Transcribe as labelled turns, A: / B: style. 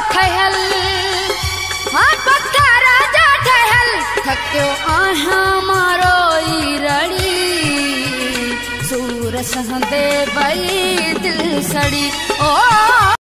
A: ठहल हाँ पक्का राजा ठहल थक्यो आहा मारो ई रड़ी सूर सहंदे बई दिल सड़ी ओ